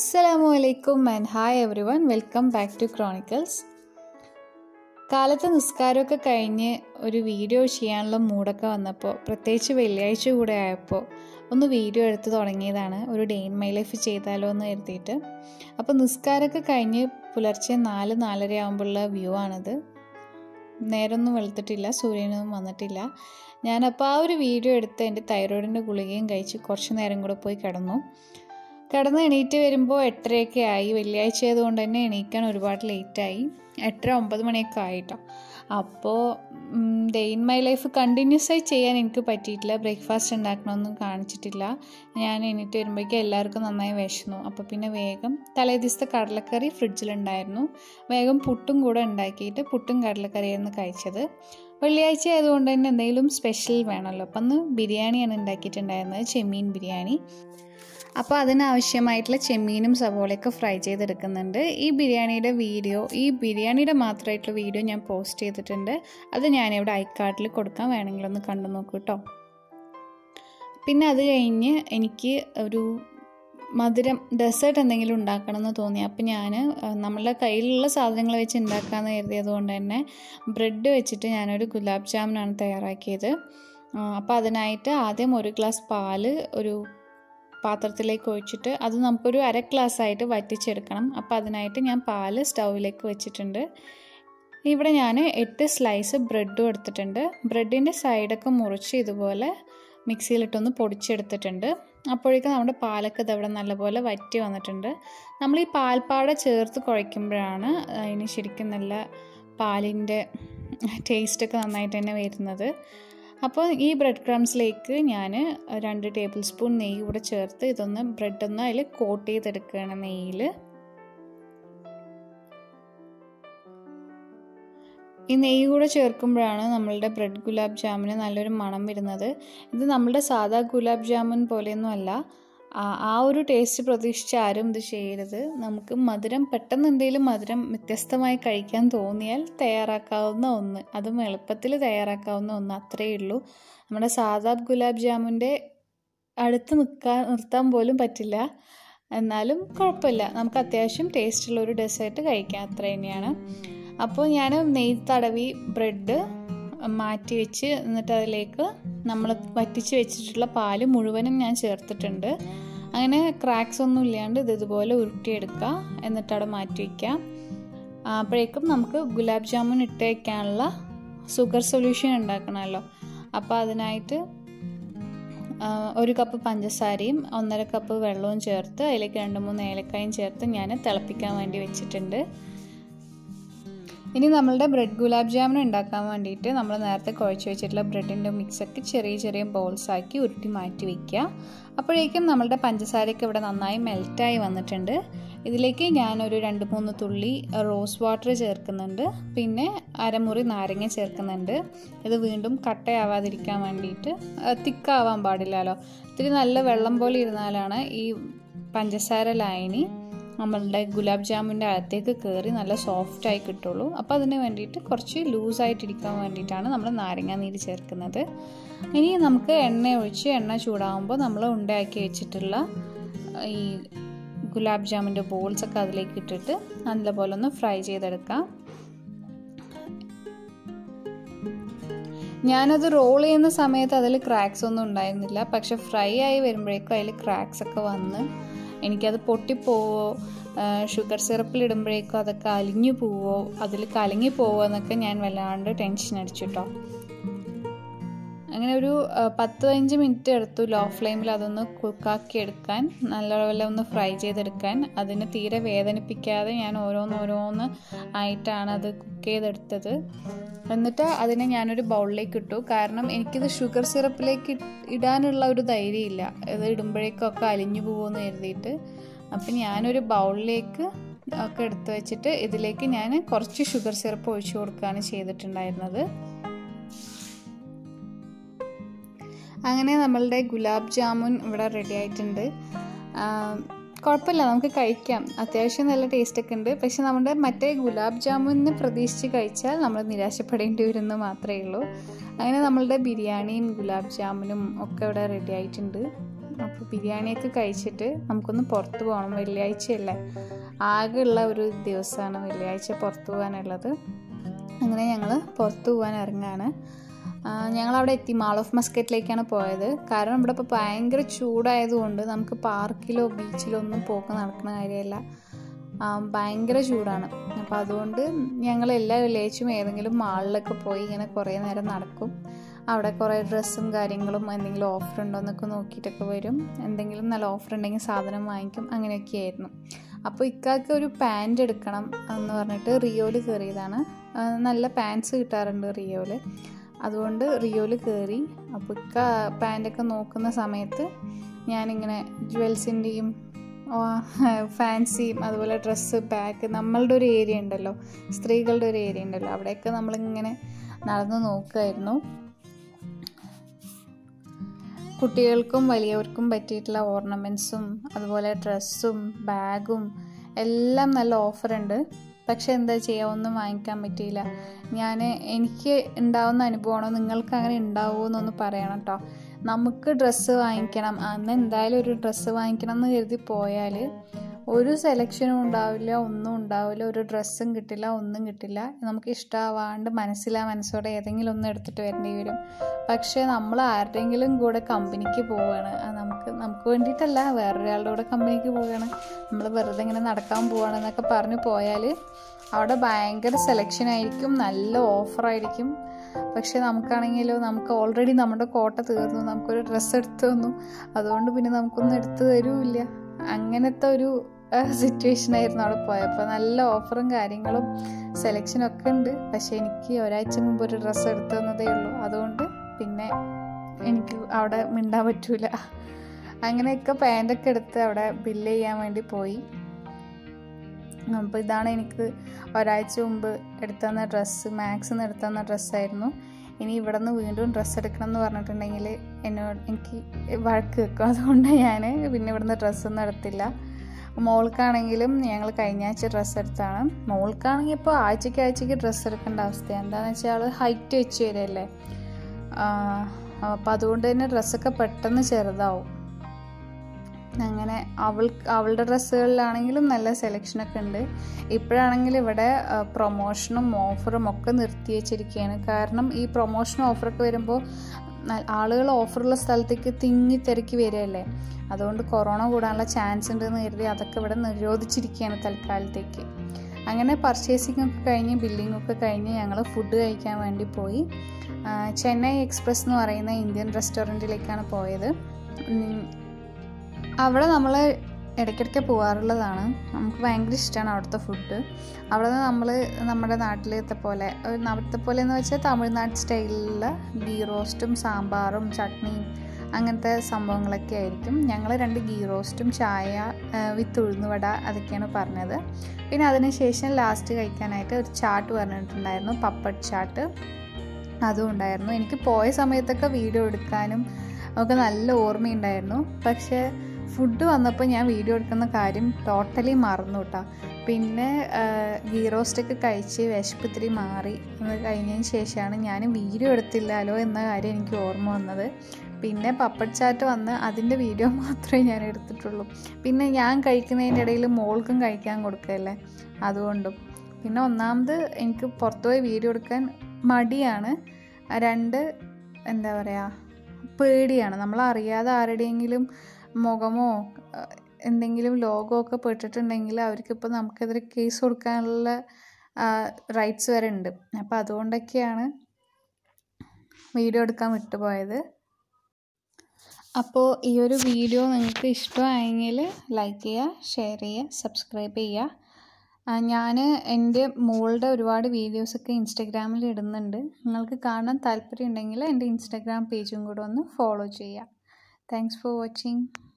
Assalamualaikum and hi everyone, welcome back to Chronicles. കാലത്തെ നിസ്കാരമൊക്കെ കഴിഞ്ഞ് ഒരു വീഡിയോ ചെയ്യാനുള്ള മൂടൊക്കെ വന്നപ്പോൾ, പ്രത്യേകിച്ച് വെള്ളിയാഴ്ച കൂടെ ആയപ്പോൾ ഒന്ന് വീഡിയോ എടുത്ത് തുടങ്ങിയതാണ്. ഒരു ഡേ ഇൻ മൈ ലൈഫ് ചെയ്താലോ എന്ന് കരുതിയിട്ട്. അപ്പോൾ നിസ്കാരമൊക്കെ കഴിഞ്ഞ് പുലർച്ചെ 4-4:30 ആകുമ്പോഴുള്ള വ്യൂ ആണിത്. നേരമൊന്നും വെളുത്തിട്ടില്ല, സൂര്യനൊന്നും വന്നിട്ടില്ല. ഞാനപ്പോൾ ആ ഒരു വീഡിയോ എടുത്ത് എൻ്റെ തൈറോയിഡിൻ്റെ ഗുളികയും കഴിച്ച് കുറച്ച് നേരം കൂടെ പോയി കിടന്ന് എണീറ്റ് വരുമ്പോൾ 8:30 ആയി. വെള്ളിയാഴ്ച ആയതുകൊണ്ട് തന്നെ എണീക്കാൻ ഒരുപാട് ലേറ്റായി. 8-9 മണിയൊക്കെ ആയിട്ടോ. അപ്പോൾ day in my life continuous ആയി ചെയ്യാൻ എനിക്ക് പറ്റിയിട്ടില്ല. ബ്രേക്ക്ഫാസ്റ്റ് ഉണ്ടാക്കണമെന്നും കാണിച്ചിട്ടില്ല. ഞാൻ എണീറ്റ് വരുമ്പോഴേക്കും എല്ലാവർക്കും നന്നായി വിശന്നു. അപ്പോൾ പിന്നെ വേഗം തലേ ദിവസത്തെ കടലക്കറി ഫ്രിഡ്ജിലുണ്ടായിരുന്നു. വേഗം പുട്ടും കൂടെ ഉണ്ടാക്കിയിട്ട് പുട്ടും കടലക്കറിയായിരുന്നു കഴിച്ചത്. വെള്ളിയാഴ്ച ആയതുകൊണ്ട് തന്നെ എന്തെങ്കിലും സ്പെഷ്യൽ വേണമല്ലോ. അപ്പം അന്ന് ബിരിയാണിയാണ് ഉണ്ടാക്കിയിട്ടുണ്ടായിരുന്നത്, ചെമ്മീൻ ബിരിയാണി. അപ്പോൾ അതിനാവശ്യമായിട്ടുള്ള ചെമ്മീനും സവോളയൊക്കെ ഫ്രൈ ചെയ്തെടുക്കുന്നുണ്ട്. ഈ ബിരിയാണിയുടെ മാത്രമായിട്ടുള്ള വീഡിയോ ഞാൻ പോസ്റ്റ് ചെയ്തിട്ടുണ്ട്. അത് ഞാനിവിടെ ഐക്കാർഡിൽ കൊടുക്കാൻ, വേണമെങ്കിൽ ഒന്ന് കണ്ടു നോക്കൂ കേട്ടോ. പിന്നെ അത് കഴിഞ്ഞ് എനിക്ക് ഒരു മധുരം ഡെസേർട്ട് എന്തെങ്കിലും ഉണ്ടാക്കണമെന്ന് തോന്നി. അപ്പോൾ ഞാൻ നമ്മളുടെ കയ്യിലുള്ള സാധനങ്ങൾ വെച്ച് ഉണ്ടാക്കാമെന്ന് കരുതിയത് കൊണ്ട് തന്നെ ബ്രെഡ് വെച്ചിട്ട് ഞാനൊരു ഗുലാബ് ജാമുനാണ് തയ്യാറാക്കിയത്. അപ്പോൾ അതിനായിട്ട് ആദ്യം 1 ഗ്ലാസ് പാല് ഒരു പാത്രത്തിലേക്ക് ഒഴിച്ചിട്ട് അത് നമുക്കൊരു 1/2 ഗ്ലാസ്സായിട്ട് വറ്റിച്ചെടുക്കണം. അപ്പോൾ അതിനായിട്ട് ഞാൻ പാല് സ്റ്റൗവിലേക്ക് വെച്ചിട്ടുണ്ട്. ഇവിടെ ഞാൻ 8 സ്ലൈസ് ബ്രെഡും എടുത്തിട്ടുണ്ട്. ബ്രെഡിൻ്റെ സൈഡൊക്കെ മുറിച്ച് ഇതുപോലെ മിക്സിയിലിട്ടൊന്ന് പൊടിച്ചെടുത്തിട്ടുണ്ട്. അപ്പോഴേക്കും നമ്മുടെ പാലൊക്കെ ഇതവിടെ നല്ലപോലെ വറ്റി വന്നിട്ടുണ്ട്. നമ്മൾ ഈ പാൽപ്പാട ചേർത്ത് കുഴയ്ക്കുമ്പോഴാണ് അതിന് ശരിക്കും നല്ല പാലിൻ്റെ ടേസ്റ്റൊക്കെ നന്നായിട്ട് തന്നെ വരുന്നത്. അപ്പോൾ ഈ ബ്രെഡ് ക്രംസിലേക്ക് ഞാൻ 2 ടേബിൾ സ്പൂൺ നെയ്യ് കൂടെ ചേർത്ത് ബ്രെഡൊന്ന് അതിൽ കോട്ട് ചെയ്തെടുക്കുകയാണ് നെയ്യിൽ. ഈ നെയ്യ് കൂടെ ചേർക്കുമ്പോഴാണ് നമ്മളുടെ ബ്രെഡ് ഗുലാബ് ജാമുന് നല്ലൊരു മണം വരുന്നത്. ഇത് നമ്മളുടെ സാധാ ഗുലാബ് ജാമുൻ പോലെയൊന്നും അല്ല. ആ ഒരു ടേസ്റ്റ് പ്രതീക്ഷിച്ച് ആരും ഇത് ചെയ്യരുത്. നമുക്ക് പെട്ടെന്ന് എന്തെങ്കിലും മധുരം വ്യത്യസ്തമായി കഴിക്കാൻ തോന്നിയാൽ തയ്യാറാക്കാവുന്ന ഒന്ന്, അതും എളുപ്പത്തിൽ തയ്യാറാക്കാവുന്ന ഒന്ന്, അത്രയേ ഉള്ളൂ. നമ്മുടെ സാധാ ഗുലാബ് ജാമുൻ്റെ അടുത്ത് നിർത്താൻ പോലും പറ്റില്ല. എന്നാലും കുഴപ്പമില്ല, നമുക്ക് അത്യാവശ്യം ടേസ്റ്റുള്ള ഒരു ഡെസേർട്ട് കഴിക്കാം, അത്ര തന്നെയാണ്. അപ്പോൾ ഞാൻ നെയ്യ് തടവി ബ്രെഡ് മാറ്റി വെച്ച്, എന്നിട്ട് അതിലേക്ക് നമ്മൾ വറ്റിച്ച് വെച്ചിട്ടുള്ള പാല് മുഴുവനും ഞാൻ ചേർത്തിട്ടുണ്ട്. അങ്ങനെ ക്രാക്സ് ഒന്നും ഇല്ലാണ്ട് ഇതുപോലെ ഉരുട്ടിയെടുക്കുക, എന്നിട്ട് അവിടെ മാറ്റി വയ്ക്കാം. അപ്പോഴേക്കും നമുക്ക് ഗുലാബ് ജാമുൻ ഇട്ട് വയ്ക്കാനുള്ള ഷുഗർ സൊല്യൂഷൻ ഉണ്ടാക്കണമല്ലോ. അപ്പോൾ അതിനായിട്ട് 1 കപ്പ് പഞ്ചസാരയും 1.5 കപ്പ് വെള്ളവും ചേർത്ത് അതിലേക്ക് 2-3 ഏലക്കായും ചേർത്ത് ഞാൻ തിളപ്പിക്കാൻ വേണ്ടി വെച്ചിട്ടുണ്ട്. ഇനി നമ്മളുടെ ബ്രെഡ് ഗുലാബ് ജാമുൻ ഉണ്ടാക്കാൻ വേണ്ടിയിട്ട് നമ്മൾ നേരത്തെ കുഴച്ച് വെച്ചിട്ടുള്ള ബ്രെഡിൻ്റെ മിക്സൊക്കെ ചെറിയ ബോൾസാക്കി ഉരുട്ടി മാറ്റി വയ്ക്കുക. അപ്പോഴേക്കും നമ്മളുടെ പഞ്ചസാരയൊക്കെ ഇവിടെ നന്നായി മെൽറ്റായി വന്നിട്ടുണ്ട്. ഇതിലേക്ക് ഞാനൊരു 2-3 തുള്ളി റോസ് വാട്ടർ ചേർക്കുന്നുണ്ട്. പിന്നെ 1/2 മുറി നാരങ്ങ ചേർക്കുന്നുണ്ട്. ഇത് വീണ്ടും കട്ടയാവാതിരിക്കാൻ വേണ്ടിയിട്ട്, തിക്കാവാൻ പാടില്ലല്ലോ. ഇത്തിരി നല്ല വെള്ളം പോലെ ഇരുന്നാലാണ് ഈ പഞ്ചസാര ലായനി നമ്മളുടെ ഗുലാബ് ജാമുൻ്റെ അകത്തേക്ക് കയറി നല്ല സോഫ്റ്റായി കിട്ടുള്ളൂ. അപ്പോൾ അതിന് വേണ്ടിയിട്ട് കുറച്ച് ലൂസായിട്ടിരിക്കാൻ വേണ്ടിയിട്ടാണ് നമ്മൾ നാരങ്ങ നീര് ചേർക്കുന്നത്. ഇനി നമുക്ക് എണ്ണ ചൂടാകുമ്പോൾ നമ്മൾ ഉണ്ടാക്കി വെച്ചിട്ടുള്ള ഈ ഗുലാബ് ജാമുൻ്റെ ബോൾസൊക്കെ അതിലേക്ക് ഇട്ടിട്ട് നല്ലപോലെ ഒന്ന് ഫ്രൈ ചെയ്തെടുക്കാം. ഞാനത് റോൾ ചെയ്യുന്ന സമയത്ത് അതിൽ ക്രാക്സ് ഒന്നും ഉണ്ടായിരുന്നില്ല. പക്ഷെ ഫ്രൈ ആയി വരുമ്പോഴേക്കും അതിൽ ക്രാക്സ് ഒക്കെ വന്ന് എനിക്കത് പൊട്ടിപ്പോവോ, ഷുഗർ സിറപ്പിലിടുമ്പോഴേക്കും അതൊക്കെ അലിഞ്ഞു പോവോ, അതിൽ കലങ്ങി പോവോ എന്നൊക്കെ ഞാൻ വല്ലാണ്ട് ടെൻഷൻ അടിച്ചിട്ടോ. അങ്ങനെ ഒരു 10-15 മിനിറ്റ് എടുത്തു ലോ ഫ്ലെയിമിൽ അതൊന്ന് കുക്കാക്കി എടുക്കാൻ, നല്ലപോലെ ഒന്ന് ഫ്രൈ ചെയ്തെടുക്കാൻ. അതിന് തീരെ വേദനിപ്പിക്കാതെ ഞാൻ ഓരോന്ന് ആയിട്ടാണ് അത് കുക്ക് ചെയ്തെടുത്തത്. എന്നിട്ട് അതിനെ ഞാനൊരു ബൗളിലേക്ക് ഇട്ടു. കാരണം എനിക്കിത് ഷുഗർ സിറപ്പിലേക്ക് ഇടാനുള്ള ഒരു ധൈര്യമില്ല, ഇത് ഇടുമ്പോഴേക്കൊക്കെ അലിഞ്ഞു പോകുമെന്ന് കരുതിയിട്ട്. അപ്പം ഞാനൊരു ബൗളിലേക്ക് ഒക്കെ എടുത്ത് വെച്ചിട്ട് ഇതിലേക്ക് ഞാൻ കുറച്ച് ഷുഗർ സിറപ്പ് ഒഴിച്ചു കൊടുക്കുകയാണ് ചെയ്തിട്ടുണ്ടായിരുന്നത്. അങ്ങനെ നമ്മളുടെ ഗുലാബ് ജാമുൻ ഇവിടെ റെഡി ആയിട്ടുണ്ട്. കുഴപ്പമില്ല, നമുക്ക് കഴിക്കാം. അത്യാവശ്യം നല്ല ടേസ്റ്റൊക്കെ ഉണ്ട്. പക്ഷെ നമ്മുടെ മറ്റേ ഗുലാബ് ജാമുന് പ്രതീക്ഷിച്ച് കഴിച്ചാൽ നമ്മൾ നിരാശപ്പെടേണ്ടി വരുമെന്ന് മാത്രമേ ഉള്ളൂ. അങ്ങനെ നമ്മളുടെ ബിരിയാണിയും ഗുലാബ് ജാമുനും ഒക്കെ ഇവിടെ റെഡി ആയിട്ടുണ്ട്. അപ്പോൾ ബിരിയാണിയൊക്കെ കഴിച്ചിട്ട് നമുക്കൊന്ന് പുറത്ത് പോകണം. വെള്ളിയാഴ്ചയല്ലേ, ആകെയുള്ള ഒരു ദിവസമാണ് വെള്ളിയാഴ്ച പുറത്ത് പോകാനുള്ളത്. അങ്ങനെ ഞങ്ങൾ പുറത്ത് പോകാൻ ഇറങ്ങുകയാണ്. ഞങ്ങളവിടെ എത്തി. മാൾ ഓഫ് മസ്കറ്റിലേക്കാണ് പോയത്. കാരണം ഇവിടെ ഇപ്പോൾ ഭയങ്കര ചൂടായതുകൊണ്ട് നമുക്ക് പാർക്കിലോ ബീച്ചിലോ ഒന്നും പോക്ക് നടക്കുന്ന കാര്യമല്ല. ഭയങ്കര ചൂടാണ്. അപ്പോൾ അതുകൊണ്ട് ഞങ്ങൾ എല്ലാ വെള്ളിയാഴ്ചയും ഏതെങ്കിലും മാളിലൊക്കെ പോയി ഇങ്ങനെ കുറേ നേരം നടക്കും. അവിടെ കുറേ ഡ്രസ്സും കാര്യങ്ങളും എന്തെങ്കിലും ഓഫർ ഉണ്ടോ എന്നൊക്കെ നോക്കിയിട്ടൊക്കെ വരും. എന്തെങ്കിലും നല്ല ഓഫർ ഉണ്ടെങ്കിൽ സാധനം വാങ്ങിക്കും. അങ്ങനെയൊക്കെ ആയിരുന്നു. അപ്പോൾ ഇക്കാക്ക് ഒരു പാൻറ് എടുക്കണം എന്ന് പറഞ്ഞിട്ട് റിയോയിൽ കയറിയതാണ്. നല്ല പാൻറ്റ്സ് കിട്ടാറുണ്ട് റിയോയിൽ. അതുകൊണ്ട് റിയോയിൽ കയറി. അപ്പോൾ ഇക്ക പാൻറ്റൊക്കെ നോക്കുന്ന സമയത്ത് ഞാനിങ്ങനെ ജ്വൽസിൻ്റെയും ഫാൻസിയും അതുപോലെ ഡ്രസ്സ്, ബാഗ്, നമ്മളുടെ ഒരു ഏരിയ ഉണ്ടല്ലോ, സ്ത്രീകളുടെ ഒരു ഏരിയ ഉണ്ടല്ലോ, അവിടെയൊക്കെ നമ്മളിങ്ങനെ നടന്ന് നോക്കുമായിരുന്നു. കുട്ടികൾക്കും വലിയവർക്കും പറ്റിയിട്ടുള്ള ഓർണമെൻറ്റ്സും അതുപോലെ ഡ്രസ്സും ബാഗും എല്ലാം നല്ല ഓഫറുണ്ട്. പക്ഷെ എന്താ ചെയ്യുക, ഒന്നും വാങ്ങിക്കാൻ പറ്റിയില്ല. എനിക്ക് ഉണ്ടാവുന്ന അനുഭവമാണോ, നിങ്ങൾക്ക് അങ്ങനെ ഉണ്ടാവുമോ എന്നൊന്ന് പറയണം കേട്ടോ. നമുക്ക് ഡ്രസ്സ് വാങ്ങിക്കണം, അന്ന് എന്തായാലും ഒരു ഡ്രസ്സ് വാങ്ങിക്കണം എന്ന് കരുതി പോയാൽ ഒരു സെലക്ഷനും ഉണ്ടാവില്ല, ഒന്നും ഉണ്ടാവില്ല, ഒരു ഡ്രസ്സും കിട്ടില്ല, ഒന്നും കിട്ടില്ല. നമുക്ക് ഇഷ്ടമാവാണ്ട് മനസ്സോടെ ഏതെങ്കിലും ഒന്ന് എടുത്തിട്ട് വരേണ്ടി വരും. പക്ഷേ നമ്മൾ ആരുടെയെങ്കിലും കൂടെ കമ്പനിക്ക് പോവുകയാണ്, നമുക്ക് വേണ്ടിയിട്ടല്ല, വേറൊരാളുടെ കൂടെ കമ്പനിക്ക് പോവുകയാണ്, നമ്മൾ വെറുതെ ഇങ്ങനെ നടക്കാൻ പോവുകയാണെന്നൊക്കെ പറഞ്ഞു പോയാൽ അവിടെ ഭയങ്കര സെലക്ഷൻ ആയിരിക്കും, നല്ല ഓഫറായിരിക്കും. പക്ഷെ നമുക്കാണെങ്കിലോ, നമുക്ക് ഓൾറെഡി നമ്മുടെ കോട്ട തീർന്നു, നമുക്കൊരു ഡ്രസ്സ് എടുത്തു തന്നു, അതുകൊണ്ട് പിന്നെ നമുക്കൊന്നും എടുത്തു തരുമില്ല. അങ്ങനത്തെ ഒരു സിറ്റുവേഷൻ ആയിരുന്നു അവിടെ പോയപ്പോൾ. നല്ല ഓഫറും കാര്യങ്ങളും സെലക്ഷനും ഒക്കെ ഉണ്ട്. പക്ഷെ എനിക്ക് ഒരാഴ്ച മുമ്പ് ഒരു ഡ്രസ്സ് എടുത്തു തന്നതേ ഉള്ളൂ. അതുകൊണ്ട് പിന്നെ എനിക്ക് അവിടെ മിണ്ടാൻ പറ്റൂല. അങ്ങനെയൊക്കെ പാൻറ്റൊക്കെ എടുത്ത് അവിടെ ബില്ല് ചെയ്യാൻ വേണ്ടി പോയി. അപ്പോൾ ഇതാണ് എനിക്ക് ഒരാഴ്ച മുമ്പ് എടുത്തുതന്ന ഡ്രസ്സ്, മാക്സിന്ന് എടുത്തുതന്ന ഡ്രസ്സായിരുന്നു. ഇനി ഇവിടെ നിന്ന് വീണ്ടും ഡ്രസ്സ് എടുക്കണം എന്ന് പറഞ്ഞിട്ടുണ്ടെങ്കിൽ എനിക്ക് വഴക്ക് വെക്കും. അതുകൊണ്ട് ഞാൻ പിന്നെ ഇവിടുന്ന് ഡ്രസ്സൊന്നും എടുത്തില്ല. മോൾക്കാണെങ്കിലും ഞങ്ങൾ കഴിഞ്ഞ ആഴ്ച ഡ്രസ്സ് എടുത്താണ്. മോൾക്കാണെങ്കിൽ ഇപ്പോൾ ആഴ്ചയ്ക്ക് ഡ്രസ്സ് എടുക്കേണ്ട അവസ്ഥയാണ്. എന്താണെന്ന് വെച്ചാൽ അവൾ ഹൈറ്റ് വെച്ച് വരികയല്ലേ, അപ്പോൾ അതുകൊണ്ട് തന്നെ ഡ്രസ്സൊക്കെ പെട്ടെന്ന് ചെറുതാവും. അങ്ങനെ അവളുടെ ഡ്രസ്സുകളിലാണെങ്കിലും നല്ല സെലക്ഷനൊക്കെ ഉണ്ട്. ഇപ്പോഴാണെങ്കിൽ ഇവിടെ പ്രൊമോഷനും ഓഫറും ഒക്കെ നിർത്തി വെച്ചിരിക്കുകയാണ്. കാരണം ഈ പ്രൊമോഷനും ഓഫറൊക്കെ വരുമ്പോൾ ആളുകൾ ഓഫറുള്ള സ്ഥലത്തേക്ക് തിങ്ങി വരികയല്ലേ. അതുകൊണ്ട് കൊറോണ കൂടാനുള്ള ചാൻസ് ഉണ്ടെന്ന് കരുതി അതൊക്കെ ഇവിടെ നിരോധിച്ചിരിക്കുകയാണ് തൽക്കാലത്തേക്ക്. അങ്ങനെ പർച്ചേസിംഗ് ഒക്കെ കഴിഞ്ഞ് ബില്ലിങ്ങൊക്കെ കഴിഞ്ഞ് ഞങ്ങൾ ഫുഡ് കഴിക്കാൻ വേണ്ടി പോയി. ചെന്നൈ എക്സ്പ്രസ് എന്ന് പറയുന്ന ഇന്ത്യൻ റെസ്റ്റോറൻറ്റിലേക്കാണ് പോയത്. അവിടെ നമ്മൾ ഇടയ്ക്കിടയ്ക്ക് പോകാറുള്ളതാണ്. നമുക്ക് ഭയങ്കര ഇഷ്ടമാണ് അവിടുത്തെ ഫുഡ്. അവിടെ നിന്ന് നമ്മൾ നമ്മുടെ നാട്ടിലത്തെ പോലെ, അവിടുത്തെ പോലെ എന്ന് വെച്ചാൽ തമിഴ്നാട് സ്റ്റൈലിലുള്ള ഗീ റോസ്റ്റും സാമ്പാറും ചട്നിയും അങ്ങനത്തെ സംഭവങ്ങളൊക്കെ ആയിരിക്കും. ഞങ്ങൾ 2 ഗീ റോസ്റ്റും ചായ വിത്ത് ഉഴുന്നുവട അതൊക്കെയാണ് പറഞ്ഞത്. പിന്നെ അതിനുശേഷം ലാസ്റ്റ് കഴിക്കാനായിട്ട് ഒരു ചാട്ട് പറഞ്ഞിട്ടുണ്ടായിരുന്നു, പപ്പട് ചാട്ട്, അതും ഉണ്ടായിരുന്നു. എനിക്ക് പോയ സമയത്തൊക്കെ വീഡിയോ എടുക്കാനും ഒക്കെ നല്ല ഓർമ്മയുണ്ടായിരുന്നു. പക്ഷേ ഫുഡ് വന്നപ്പോൾ ഞാൻ വീഡിയോ എടുക്കുന്ന കാര്യം ടോട്ടലി മറന്നു കേട്ടോ. പിന്നെ ഗീ റോസ്റ്റൊക്കെ കഴിച്ച് വിശപ്പിത്തിരി മാറി. അത് കഴിഞ്ഞതിന് ശേഷമാണ് ഞാൻ വീഡിയോ എടുത്തില്ലല്ലോ എന്ന കാര്യം എനിക്ക് ഓർമ്മ വന്നത്. പിന്നെ പപ്പട് ചാറ്റ് വന്ന് അതിൻ്റെ വീഡിയോ മാത്രമേ ഞാൻ എടുത്തിട്ടുള്ളൂ. പിന്നെ ഞാൻ കഴിക്കുന്നതിൻ്റെ ഇടയിൽ മോൾക്കും കഴിക്കാൻ കൊടുക്കുകയല്ലേ, അതുകൊണ്ടും. പിന്നെ ഒന്നാമത് എനിക്ക് പുറത്തുപോയി വീഡിയോ എടുക്കാൻ മടിയാണ്. 2 എന്താ പറയുക, പേടിയാണ്. നമ്മളറിയാതെ ആരുടെയെങ്കിലും മുഖമോ എന്തെങ്കിലും ലോഗോ ഒക്കെ പെട്ടിട്ടുണ്ടെങ്കിൽ അവർക്കിപ്പോൾ നമുക്കെതിരെ കേസ് കൊടുക്കാനുള്ള റൈറ്റ്സ് വരെ ഉണ്ട്. അപ്പോൾ അതുകൊണ്ടൊക്കെയാണ് വീഡിയോ എടുക്കാൻ വിട്ടുപോയത്. അപ്പോൾ ഈ ഒരു വീഡിയോ നിങ്ങൾക്ക് ഇഷ്ടമായെങ്കിൽ ലൈക്ക് ചെയ്യുക, ഷെയർ ചെയ്യുക, സബ്സ്ക്രൈബ് ചെയ്യുക. ഞാൻ എൻ്റെ മോളുടെ ഒരുപാട് വീഡിയോസൊക്കെ ഇൻസ്റ്റഗ്രാമിൽ ഇടുന്നുണ്ട്. നിങ്ങൾക്ക് കാണാൻ താല്പര്യം ഉണ്ടെങ്കിൽ എൻ്റെ ഇൻസ്റ്റഗ്രാം പേജും കൂടെ ഒന്ന് ഫോളോ ചെയ്യുക. Thanks for watching.